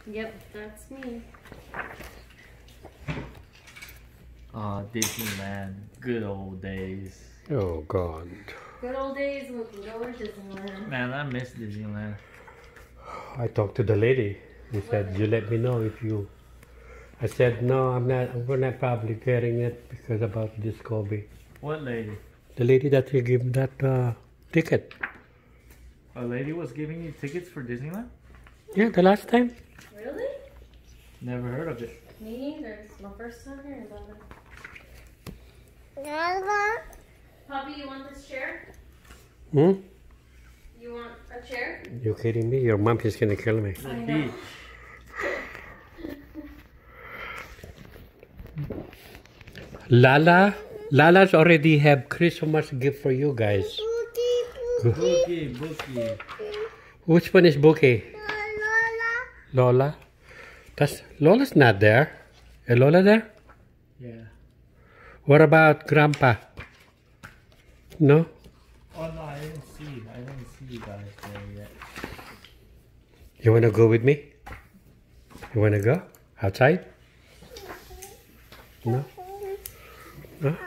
Yep, that's me. Disneyland. Good old days. Oh God. Good old days when we can go to Disneyland. Man, I miss Disneyland. I talked to the lady. He said, "You let me know if you." I said, "No, I'm not. We're not probably getting it because about this COVID." What lady? The lady that you give that ticket. A lady was giving you tickets for Disneyland? Yeah, the last time. Really? Never heard of it. Me neither. It's my first time hearing about it. Poppy, you want this chair? Hmm? You want a chair? You kidding me? Your mom is gonna kill me. I know. Lala's already have Christmas gift for you guys. Bookie. Which one is Bookie? Lola. Lola's not there. Is Lola there? Yeah. What about Grandpa? No? Oh no, I didn't see you guys there yet. You wanna go with me? You wanna go? Outside? No? No?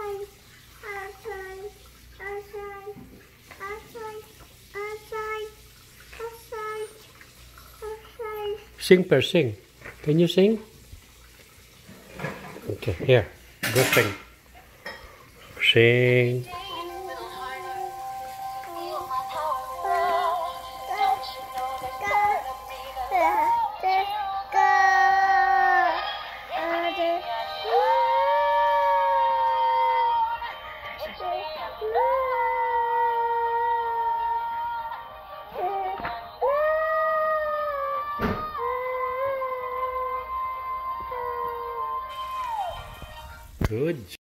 Sing first, sing. Can you sing? Okay, here. Go sing. Sing. Good